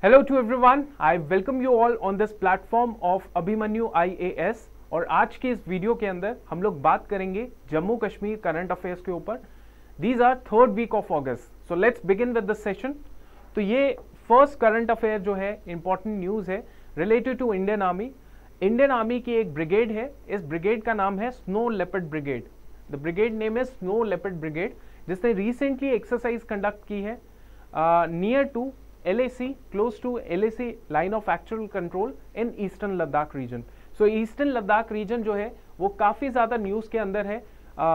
Hello to everyone. I welcome you all on this platform of Abhimanyu IAS। और आज की इस वीडियो के अंदर हम लोग बात करेंगे जम्मू कश्मीर करंट अफेयर्स के ऊपर। These are third week of August, so let's begin with the session. तो ये फर्स्ट करंट अफेयर जो है, इंपॉर्टेंट न्यूज है related to Indian army. Indian army की एक ब्रिगेड है, इस ब्रिगेड का नाम है snow leopard brigade. The brigade name is snow leopard brigade, जिसने रिसेंटली एक्सरसाइज कंडक्ट की है near to LAC, close to LAC line of actual control in eastern Ladakh reason. So eastern Ladakh region जो है वो काफ़ी ज़्यादा न्यूज़ के अंदर है।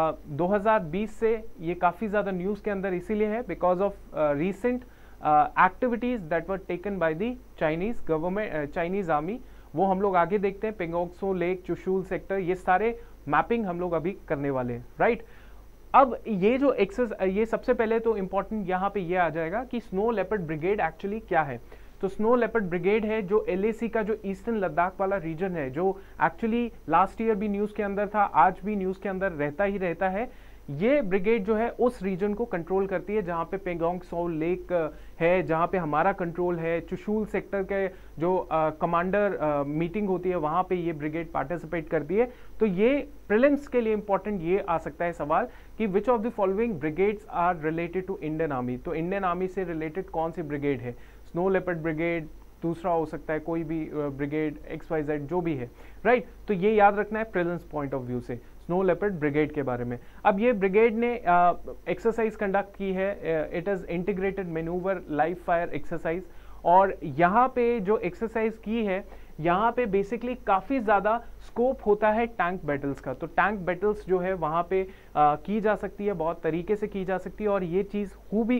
2020 से ये काफ़ी ज़्यादा न्यूज़ के अंदर इसीलिए है because of recent activities that were taken by the Chinese government, Chinese army. वो हम लोग आगे देखते हैं। पेंगोंग त्सो लेक, चुशूल सेक्टर, ये सारे मैपिंग हम लोग अभी करने वाले हैं, राइट। अब ये जो ये सबसे पहले तो इंपॉर्टेंट यहाँ पे ये आ जाएगा कि स्नो लेपर्ड ब्रिगेड एक्चुअली क्या है। तो स्नो लेपर्ड ब्रिगेड है जो LAC का जो ईस्टर्न लद्दाख वाला रीजन है, जो एक्चुअली लास्ट ईयर भी न्यूज़ के अंदर था, आज भी न्यूज़ के अंदर रहता ही रहता है। ये ब्रिगेड जो है उस रीजन को कंट्रोल करती है जहाँ पे पेंगोंग त्सो लेक है, जहाँ पे हमारा कंट्रोल है। चुशूल सेक्टर के जो कमांडर मीटिंग होती है वहाँ पे ये ब्रिगेड पार्टिसिपेट करती है। तो ये प्रीलिम्स के लिए इंपॉर्टेंट ये आ सकता है सवाल कि which of the following brigades are related to Indian army. तो इंडियन आर्मी से रिलेटेड कौन सी ब्रिगेड है? स्नो लेपर्ड ब्रिगेड, दूसरा हो सकता है कोई भी ब्रिगेड, XYZ जो भी है, राइट। तो ये याद रखना है प्रेजेंस पॉइंट ऑफ व्यू से स्नो लेपर्ड ब्रिगेड के बारे में। अब ये ब्रिगेड ने एक्सरसाइज कंडक्ट की है, it is integrated manoeuvre live fire exercise. और यहाँ पे जो एक्सरसाइज की है, यहाँ पे बेसिकली काफ़ी ज़्यादा स्कोप होता है टैंक बैटल्स का। तो टैंक बैटल्स जो है वहाँ पे की जा सकती है, बहुत तरीके से की जा सकती है। और ये चीज़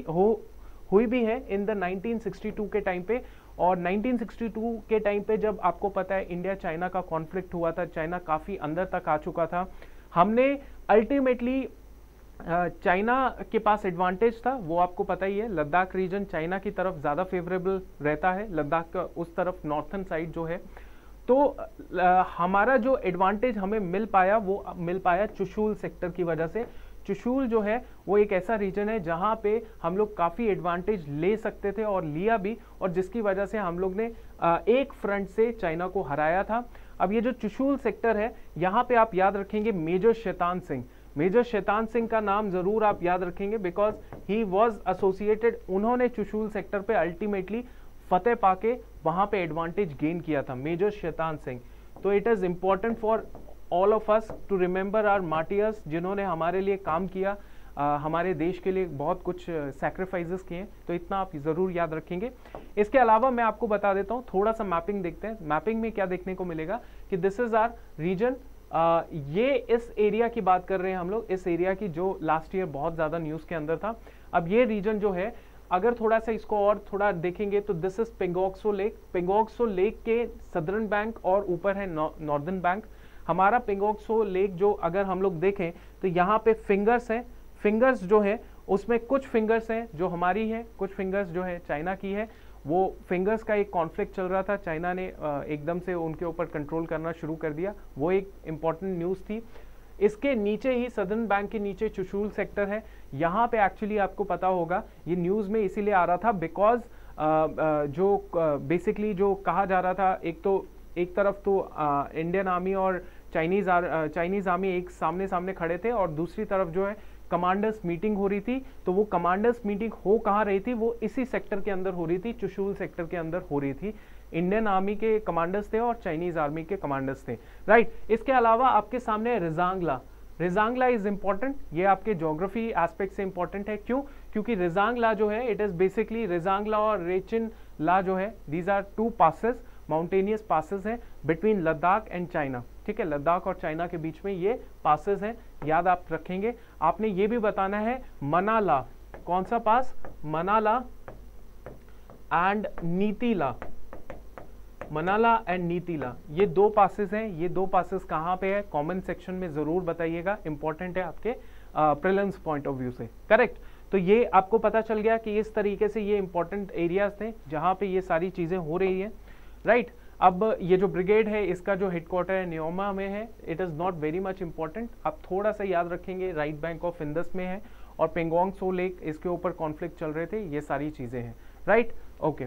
हुई भी है इन द 1962 के टाइम पे। और 1962 के टाइम पे जब आपको पता है इंडिया चाइना का कॉन्फ्लिक्ट हुआ था, चाइना काफ़ी अंदर तक आ चुका था, हमने अल्टीमेटली चाइना के पास एडवांटेज था, वो आपको पता ही है। लद्दाख रीजन चाइना की तरफ ज़्यादा फेवरेबल रहता है, लद्दाख का उस तरफ नॉर्थन साइड जो है। तो हमारा जो एडवांटेज हमें मिल पाया वो मिल पाया चुशूल सेक्टर की वजह से। चुशूल जो है वो एक ऐसा रीजन है जहाँ पे हम लोग काफ़ी एडवांटेज ले सकते थे और लिया भी, और जिसकी वजह से हम लोग ने एक फ्रंट से चाइना को हराया था। अब ये जो चुशूल सेक्टर है, यहाँ पे आप याद रखेंगे मेजर शैतान सिंह। मेजर शैतान सिंह का नाम जरूर आप याद रखेंगे बिकॉज ही वॉज एसोसिएटेड, उन्होंने चुशूल सेक्टर पे अल्टीमेटली फतेह पाके वहाँ पे एडवांटेज गेन किया था, मेजर शैतान सिंह। तो it is important for all of us to remember our martyrs, जिन्होंने हमारे लिए काम किया, हमारे देश के लिए बहुत कुछ सैक्रिफाइसेस किए। तो इतना आप ज़रूर याद रखेंगे। इसके अलावा मैं आपको बता देता हूँ, थोड़ा सा मैपिंग देखते हैं। मैपिंग में क्या देखने को मिलेगा कि दिस इज आवर रीजन। ये इस एरिया की बात कर रहे हैं हम लोग, इस एरिया की जो लास्ट ईयर बहुत ज़्यादा न्यूज़ के अंदर था। अब ये रीजन जो है, अगर थोड़ा सा इसको और थोड़ा देखेंगे तो this is Pangong Tso lake. Pangong Tso lake के सदर्न बैंक और ऊपर है नॉर्दर्न बैंक। हमारा पेंगोंग त्सो लेक जो अगर हम लोग देखें तो यहाँ पे फिंगर्स हैं। फिंगर्स जो है उसमें कुछ फिंगर्स हैं जो हमारी है, कुछ फिंगर्स जो है चाइना की है। वो फिंगर्स का एक कॉन्फ्लिक्ट चल रहा था, चाइना ने एकदम से उनके ऊपर कंट्रोल करना शुरू कर दिया, वो एक इम्पॉर्टेंट न्यूज़ थी। इसके नीचे ही सदर्न बैंक के नीचे चुशूल सेक्टर है। यहाँ पे एक्चुअली आपको पता होगा ये न्यूज़ में इसीलिए आ रहा था बिकॉज जो बेसिकली जो कहा जा रहा था, एक तरफ तो इंडियन आर्मी और चाइनीज़ आर्मी एक सामने सामने खड़े थे, और दूसरी तरफ जो है कमांडर्स मीटिंग हो रही थी। तो वो कमांडर्स मीटिंग हो कहाँ रही थी? वो इसी सेक्टर के अंदर हो रही थी, चुशूल सेक्टर के अंदर हो रही थी। इंडियन आर्मी के कमांडर्स थे और चाइनीज़ आर्मी के कमांडर्स थे, राइट। इसके अलावा आपके सामने रिजांगला। रिजांगला इज इंपॉर्टेंट, ये आपके ज्योग्राफी एस्पेक्ट से इंपॉर्टेंट है। क्यों? क्योंकि रिजांगला जो है इट इज़ बेसिकली रिजांगला और रेचिन ला जो है, these are two passes, mountainous passes हैं बिटवीन लद्दाख एंड चाइना। ठीक है, लद्दाख और चाइना के बीच में ये पासेस हैं, याद आप रखेंगे। आपने ये भी बताना है मनाला, कौन सा पास? मनाला एंड नीतीला। मनाला एंड नीतीला, ये दो पासेस हैं। ये दो पासेस कहाँ पे है? कमेंट सेक्शन में जरूर बताइएगा, इंपॉर्टेंट है आपके प्रीलिम्स पॉइंट ऑफ व्यू से, करेक्ट। तो ये आपको पता चल गया कि इस तरीके से ये इंपॉर्टेंट एरियाज थे जहाँ पे ये सारी चीज़ें हो रही हैं, राइट। अब ये जो ब्रिगेड है इसका जो हेडक्वार्टर है न्योमा में है। It is not very much important, आप थोड़ा सा याद रखेंगे राइट बैंक ऑफ इंडस में है, और पेंगोंग त्सो लेक इसके ऊपर कॉन्फ्लिक्ट चल रहे थे, ये सारी चीज़ें हैं, राइट। ओके,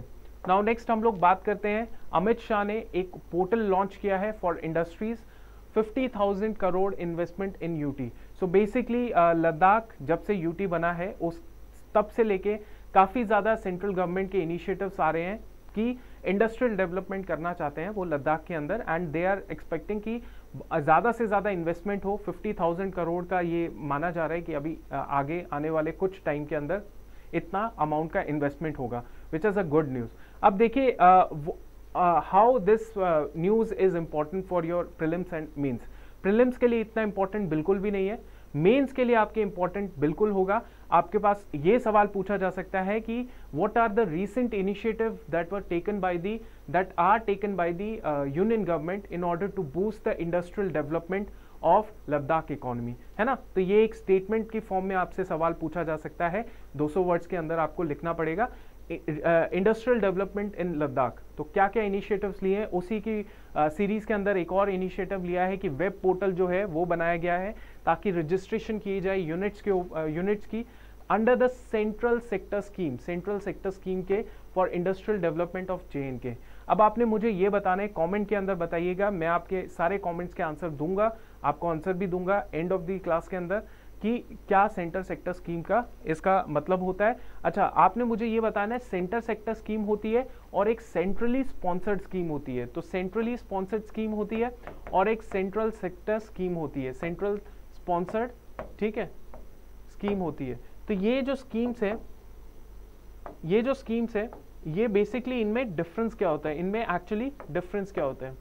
नाउ नेक्स्ट हम लोग बात करते हैं, अमित शाह ने एक पोर्टल लॉन्च किया है for industries, 50,000 crore investment in UT. So basically Ladakh जब से यूटी बना है उस तब से लेके काफ़ी ज़्यादा सेंट्रल गवर्नमेंट के इनिशिएटिव्स आ रहे हैं कि इंडस्ट्रियल डेवलपमेंट करना चाहते हैं वो लद्दाख के अंदर, एंड दे आर एक्सपेक्टिंग कि ज़्यादा से ज़्यादा इन्वेस्टमेंट हो। 50,000 करोड़ का ये माना जा रहा है कि अभी आगे आने वाले कुछ टाइम के अंदर इतना अमाउंट का इन्वेस्टमेंट होगा, which is a good news. अब देखिए how this news is important for your prelims and mains. Prelims के लिए इतना इंपॉर्टेंट बिल्कुल भी नहीं है, मेंस के लिए आपके इंपॉर्टेंट बिल्कुल होगा। आपके पास ये सवाल पूछा जा सकता है कि what are the recent initiative that are taken by the union government in order to boost the industrial development of Ladakh economy, है ना। तो ये एक स्टेटमेंट की फॉर्म में आपसे सवाल पूछा जा सकता है, 200 वर्ड्स के अंदर आपको लिखना पड़ेगा, इंडस्ट्रियल डेवलपमेंट इन लद्दाख। तो क्या क्या इनिशिएटिव्स लिए हैं, उसी की सीरीज के अंदर एक और इनिशिएटिव लिया है कि वेब पोर्टल जो है वो बनाया गया है ताकि रजिस्ट्रेशन की जाए यूनिट्स की under the central sector scheme के for industrial development of JNK। अब आपने मुझे ये बताना है, कमेंट के अंदर बताइएगा, मैं आपके सारे कमेंट्स के आंसर दूंगा, आपको आंसर भी दूंगा एंड ऑफ द क्लास के अंदर कि क्या सेंटर सेक्टर स्कीम का इसका मतलब होता है। अच्छा, आपने मुझे ये बताना है सेंटर सेक्टर स्कीम होती है और एक सेंट्रली स्पॉन्सर्ड स्कीम होती है। तो सेंट्रली स्पॉन्सर्ड स्कीम होती है और एक सेंट्रल सेक्टर स्कीम होती है, सेंट्रल स्पॉन्सर्ड, ठीक है, स्कीम होती है। तो ये जो स्कीम्स है ये बेसिकली इनमें डिफरेंस क्या होता है, इनमें एक्चुअली डिफरेंस क्या होता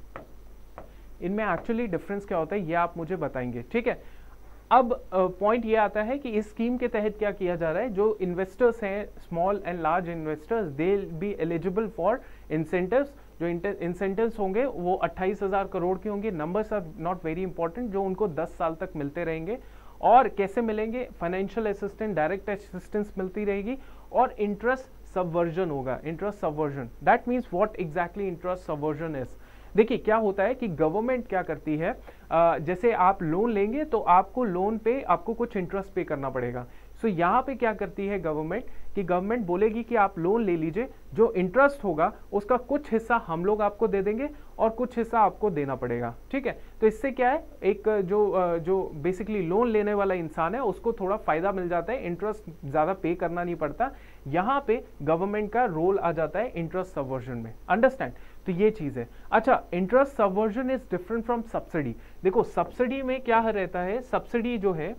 है, ये आप मुझे बताएंगे, ठीक है। अब पॉइंट ये आता है कि इस स्कीम के तहत क्या किया जा रहा है, जो इन्वेस्टर्स हैं, small and large investors, they will be eligible for incentives. जो इंसेंटिव्स होंगे वो 28,000 करोड़ के होंगे, numbers are not very important, जो उनको 10 साल तक मिलते रहेंगे। और कैसे मिलेंगे, फाइनेंशियल असिस्टेंस, डायरेक्ट असिस्टेंस मिलती रहेगी और इंटरेस्ट सबवर्जन होगा, interest subvention. That means what exactly interest subvention is. देखिए क्या होता है कि गवर्नमेंट क्या करती है, जैसे आप लोन लेंगे तो आपको लोन पे आपको कुछ इंटरेस्ट पे करना पड़ेगा। सो यहाँ पे क्या करती है गवर्नमेंट कि गवर्नमेंट बोलेगी कि आप लोन ले लीजिए, जो इंटरेस्ट होगा उसका कुछ हिस्सा हम लोग आपको दे देंगे और कुछ हिस्सा आपको देना पड़ेगा, ठीक है। तो इससे क्या है, एक जो बेसिकली लोन लेने वाला इंसान है उसको थोड़ा फायदा मिल जाता है, इंटरेस्ट ज़्यादा पे करना नहीं पड़ता। यहाँ पे गवर्नमेंट का रोल आ जाता है इंटरेस्ट सबवर्जन में, अंडरस्टैंड। तो ये चीज़ है। अच्छा, interest subvention is different from subsidy. देखो सब्सिडी में क्या रहता है, सब्सिडी जो है,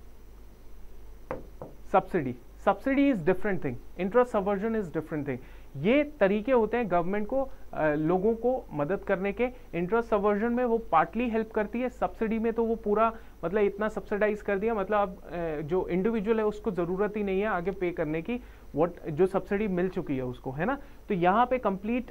subsidy is different thing, interest subvention is different thing. ये तरीके होते हैं गवर्नमेंट को लोगों को मदद करने के। इंटरेस्ट सबवर्जन में वो पार्टली हेल्प करती है, सब्सिडी में तो वो पूरा मतलब इतना सब्सिडाइज कर दिया, मतलब अब जो इंडिविजुअल है उसको जरूरत ही नहीं है आगे पे करने की, जो सब्सिडी मिल चुकी है उसको, है ना। तो यहाँ पे कंप्लीट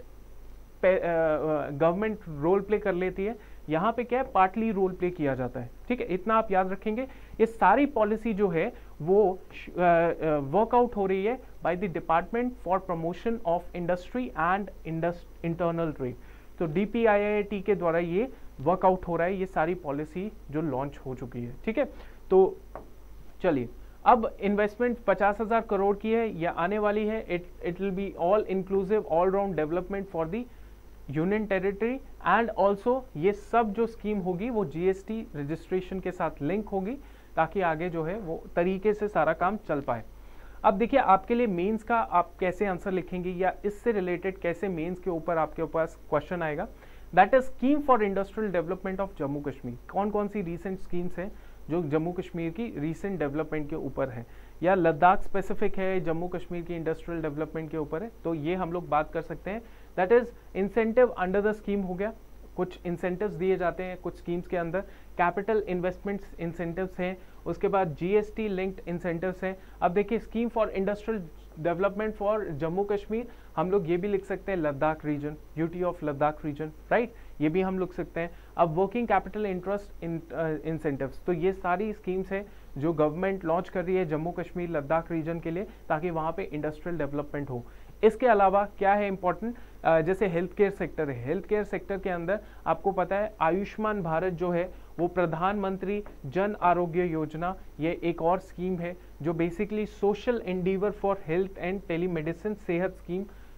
गवर्नमेंट रोल प्ले कर लेती है, यहाँ पे क्या है, पार्टली रोल प्ले किया जाता है, ठीक है। इतना आप याद रखेंगे। ये सारी पॉलिसी जो है वो वर्कआउट हो रही है by the department for promotion of industry and internal trade. तो DPIIT के द्वारा ये वर्कआउट हो रहा है, ये सारी पॉलिसी जो लॉन्च हो चुकी है, ठीक है। तो चलिए, अब इन्वेस्टमेंट 50,000 करोड़ की है या आने वाली है। It will be all inclusive, all round development for the union territory and also ये सब जो स्कीम होगी वो GST रजिस्ट्रेशन के साथ लिंक होगी ताकि आगे जो है वो तरीके से सारा काम चल पाए। अब देखिए आपके लिए मेंस का आप कैसे आंसर लिखेंगे या इससे रिलेटेड कैसे मेंस के ऊपर आपके पास क्वेश्चन आएगा। That is scheme for industrial development of Jammu Kashmir. कौन कौन सी रीसेंट स्कीम्स हैं जो जम्मू कश्मीर की रीसेंट डेवलपमेंट के ऊपर है, या लद्दाख स्पेसिफिक है, जम्मू कश्मीर की इंडस्ट्रियल डेवलपमेंट के ऊपर है, तो ये हम लोग बात कर सकते हैं। That is incentive under the scheme हो गया, कुछ इंसेंटिव्स दिए जाते हैं कुछ स्कीम्स के अंदर, कैपिटल इन्वेस्टमेंट्स इंसेंटिव्स हैं, उसके बाद GST लिंक्ड इंसेंटिव्स हैं। अब देखिए scheme for industrial development for Jammu Kashmir, हम लोग ये भी लिख सकते हैं Ladakh region, UT of Ladakh region, right, ये भी हम लिख सकते हैं। अब वर्किंग कैपिटल इंटरेस्ट इंसेंटिव्स, तो ये सारी स्कीम्स हैं जो गवर्नमेंट लॉन्च कर रही है जम्मू कश्मीर लद्दाख रीजन के लिए ताकि वहाँ पे इंडस्ट्रियल डेवलपमेंट हो। इसके अलावा क्या है इंपॉर्टेंट, जैसे हेल्थ केयर सेक्टर है, हेल्थ केयर सेक्टर के अंदर आपको पता है आयुष्मान भारत जो है वो प्रधानमंत्री जन आरोग्य योजना, ये एक और स्कीम है जो basically social endeavour for health and telemedicine Sehat scheme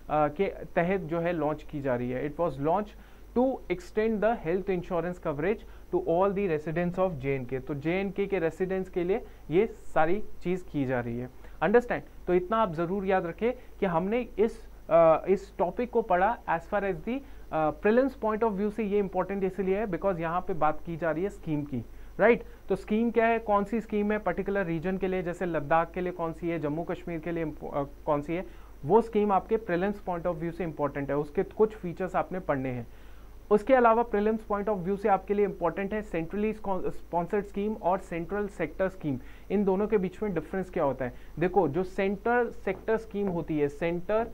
के तहत जो है लॉन्च की जा रही है। It was launch to extend the health insurance coverage to all the residents of JNK। तो JNK के रेसिडेंट्स के लिए ये सारी चीज़ की जा रही है। अंडरस्टैंड? तो इतना आप ज़रूर याद रखें कि हमने इस टॉपिक को पढ़ा as far as the prelims point of view से। ये इंपॉर्टेंट इसलिए है बिकॉज यहाँ पे बात की जा रही है स्कीम की, राइट? तो स्कीम क्या है, कौन सी स्कीम है पर्टिकुलर रीजन के लिए, जैसे लद्दाख के लिए कौन सी है, जम्मू कश्मीर के लिए कौन सी है, वो स्कीम आपके प्रीलिम्स पॉइंट ऑफ व्यू से इंपॉर्टेंट है। उसके कुछ फीचर्स आपने पढ़ने हैं। उसके अलावा प्रीलिम्स पॉइंट ऑफ व्यू से आपके लिए इंपॉर्टेंट है सेंट्रली स्पॉन्सर्ड स्कीम और सेंट्रल सेक्टर स्कीम। इन दोनों के बीच में डिफरेंस क्या होता है? देखो, जो सेंटर सेक्टर स्कीम होती है, सेंटर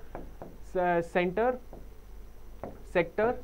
सेक्टर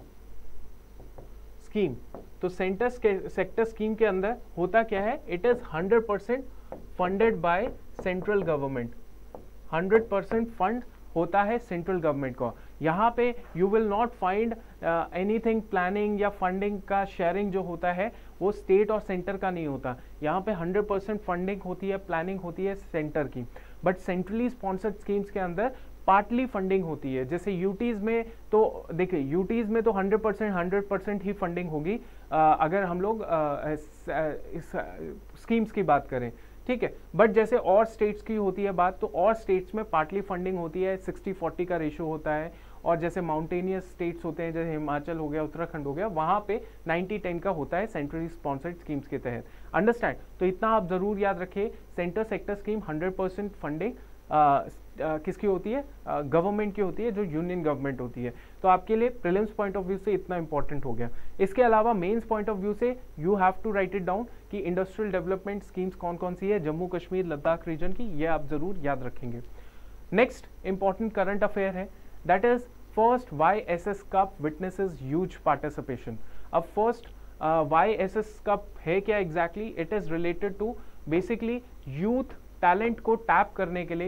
स्कीम, तो सेंटर सेक्टर स्कीम के अंदर होता क्या है, it is 100% funded by central government. 100% fund होता है सेंट्रल गवर्नमेंट को। यहाँ पे you will not find anything planning या फंडिंग का शेयरिंग जो होता है वो स्टेट और सेंटर का नहीं होता। यहाँ पे 100% फंडिंग होती है, प्लानिंग होती है सेंटर की। बट सेंट्रली स्पॉन्सर्ड स्कीम्स के अंदर पार्टली फंडिंग होती है। जैसे यूटीज में तो देखिए, यूटीज में तो 100% ही फंडिंग होगी अगर हम लोग इस स्कीम्स की बात करें, ठीक है। बट जैसे और स्टेट्स की होती है बात, तो और स्टेट्स में पार्टली फंडिंग होती है, 60-40 का रेशियो होता है। और जैसे माउंटेनियस स्टेट्स होते हैं, जैसे हिमाचल हो गया, उत्तराखंड हो गया, वहाँ पे 90-10 का होता है सेंट्रली स्पॉन्सर्ड स्कीम्स के तहत। अंडरस्टैंड? तो इतना आप जरूर याद रखिए, सेंटर सेक्टर स्कीम 100% फंडिंग किसकी होती है? गवर्नमेंट की होती है, जो यूनियन गवर्नमेंट होती है। तो आपके लिए प्रीलिम्स पॉइंट ऑफ व्यू से इतना इंपॉर्टेंट हो गया। इसके अलावा मेंस पॉइंट ऑफ व्यू से you have to write it down कि इंडस्ट्रियल डेवलपमेंट स्कीम्स कौन कौन सी है जम्मू कश्मीर लद्दाख रीजन की, ये आप जरूर याद रखेंगे। नेक्स्ट इंपॉर्टेंट करंट अफेयर है, that is first YSS cup witnesses huge participation. अब फर्स्ट YSS कप है क्या एग्जैक्टली? It is related to basically youth talent को टैप करने के लिए,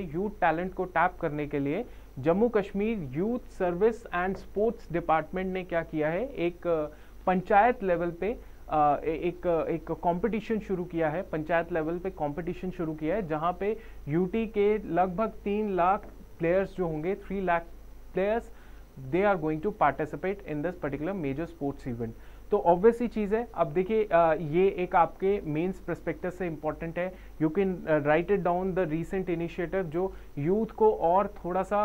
Jammu Kashmir youth service and sports department ने क्या किया है, एक पंचायत लेवल पे एक कंपटीशन शुरू किया है। पंचायत लेवल पे कंपटीशन शुरू किया है, जहां पे यूटी के लगभग 3 लाख प्लेयर्स जो होंगे, 3 lakh players, they are going to participate in this particular major sports event. तो ऑब्वियस ही चीज़ है। अब देखिए, ये एक आपके मेंस पर्सपेक्टिव से इंपॉर्टेंट है। You can write it down the recent initiative जो यूथ को और थोड़ा सा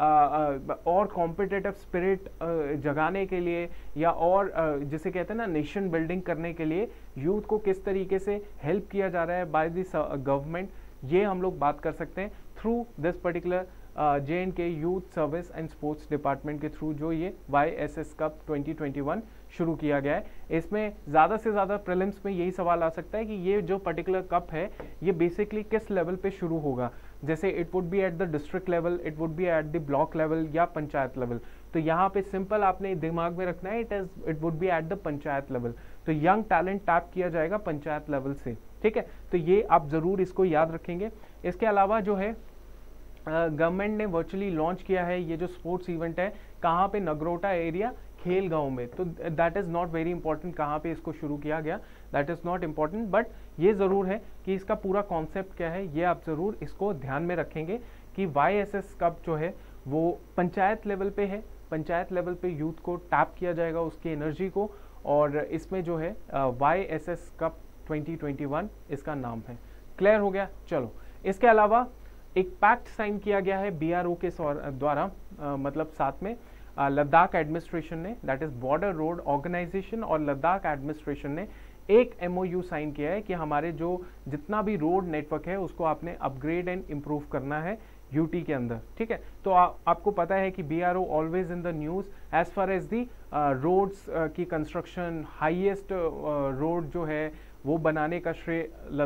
और कॉम्पिटिटिव स्पिरिट जगाने के लिए, या और जिसे कहते हैं ना नेशन बिल्डिंग करने के लिए, यूथ को किस तरीके से हेल्प किया जा रहा है बाय दिस गवर्नमेंट, ये हम लोग बात कर सकते हैं through this particular JNK youth service and sports department के थ्रू जो ये YSS कप 2021 शुरू किया गया है। इसमें ज़्यादा से ज़्यादा प्रीलिम्स में यही सवाल आ सकता है कि ये जो पर्टिकुलर कप है ये बेसिकली किस लेवल पे शुरू होगा। जैसे it would be at the district level, it would be at the block level या पंचायत लेवल। तो यहाँ पे सिंपल आपने दिमाग में रखना है, it would be at the panchayat level. तो यंग टैलेंट टैप किया जाएगा पंचायत लेवल से, ठीक है। तो ये आप ज़रूर इसको याद रखेंगे। इसके अलावा जो है गवर्नमेंट ने वर्चुअली लॉन्च किया है ये जो स्पोर्ट्स इवेंट है, कहाँ पे? नगरोटा एरिया, खेल गांव में। तो that is not very important कहाँ पे इसको शुरू किया गया, that is not important. But ये ज़रूर है कि इसका पूरा कॉन्सेप्ट क्या है, ये आप ज़रूर इसको ध्यान में रखेंगे कि YSS कप जो है वो पंचायत लेवल पे है। पंचायत लेवल पे यूथ को टैप किया जाएगा, उसकी एनर्जी को, और इसमें जो है YSS कप 2021 इसका नाम है। क्लियर हो गया? चलो, इसके अलावा एक पैक्ट साइन किया गया है BRO के द्वारा, मतलब साथ में लद्दाख एडमिनिस्ट्रेशन ने, that is border road organisation और लद्दाख एडमिनिस्ट्रेशन ने एक MOU साइन किया है कि हमारे जो जितना भी रोड नेटवर्क है उसको आपने अपग्रेड एंड इम्प्रूव करना है यूटी के अंदर, ठीक है। तो आपको पता है कि BRO always in the news as far as the roads की कंस्ट्रक्शन, हाईएस्ट रोड जो है वो बनाने का श्रेय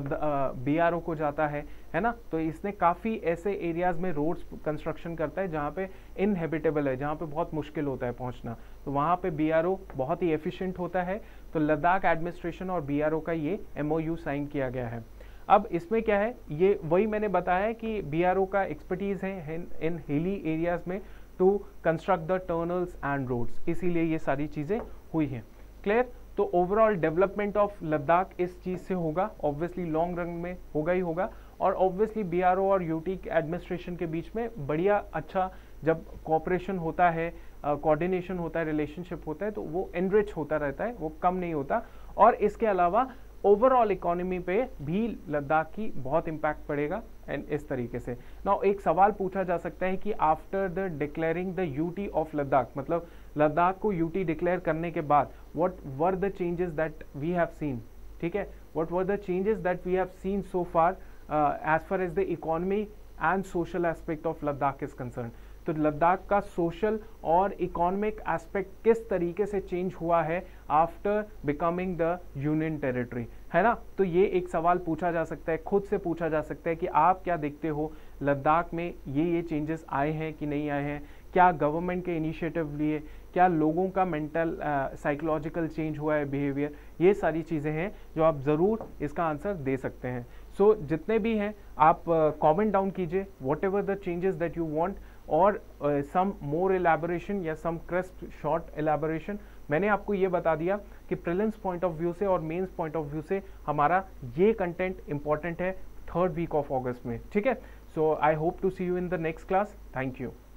BRO को जाता है ना। तो इसने काफ़ी ऐसे एरियाज में रोड्स कंस्ट्रक्शन करता है जहाँ पे इनहेबिटेबल है, जहाँ पे बहुत मुश्किल होता है पहुँचना, तो वहाँ पे BRO बहुत ही एफिशिएंट होता है। तो लद्दाख एडमिनिस्ट्रेशन और BRO का ये MOU साइन किया गया है। अब इसमें क्या है, ये वही मैंने बताया है कि BRO का एक्सपर्टीज़ है इन हिली एरियाज में to construct the tunnels and roads, इसीलिए ये सारी चीज़ें हुई हैं। क्लियर? तो ओवरऑल डेवलपमेंट ऑफ लद्दाख इस चीज़ से होगा, ऑब्वियसली लॉन्ग रन में होगा ही होगा। और ऑब्वियसली BRO और यूटी एडमिनिस्ट्रेशन के बीच में बढ़िया अच्छा जब कॉपरेशन होता है, कोऑर्डिनेशन होता है, रिलेशनशिप होता है, तो वो एनरिच होता रहता है, वो कम नहीं होता। और इसके अलावा ओवरऑल इकोनॉमी पे भी लद्दाख की बहुत इम्पैक्ट पड़ेगा। एंड इस तरीके से नाउ एक सवाल पूछा जा सकता है कि after the declaring the UT of Ladakh, मतलब लद्दाख को यूटी डिक्लेयर करने के बाद whatever the changes that we have seen, ठीक है, whatever the changes that we have seen so far as far as the economy and social aspect of Ladakh is concern. तो लद्दाख का social और economic aspect किस तरीके से change हुआ है after becoming the union territory, है ना। तो ये एक सवाल पूछा जा सकता है, खुद से पूछा जा सकता है कि आप क्या देखते हो, लद्दाख में ये चेंजेस आए हैं कि नहीं आए हैं, क्या गवर्नमेंट के इनिशिएटिव लिए, क्या लोगों का मेंटल साइकोलॉजिकल चेंज हुआ है बिहेवियर, ये सारी चीज़ें हैं जो आप ज़रूर इसका आंसर दे सकते हैं। सो जितने भी हैं आप कमेंट डाउन कीजिए whatever the changes that you want, और सम मोर एलैबोरेशन या सम क्रिस्प शॉर्ट एलैबोरेशन। मैंने आपको ये बता दिया कि प्रीलिम्स पॉइंट ऑफ व्यू से और मेंस पॉइंट ऑफ व्यू से हमारा ये कंटेंट इंपॉर्टेंट है 3rd वीक ऑफ अगस्त में, ठीक है। So I hope to see you in the next class. Thank you.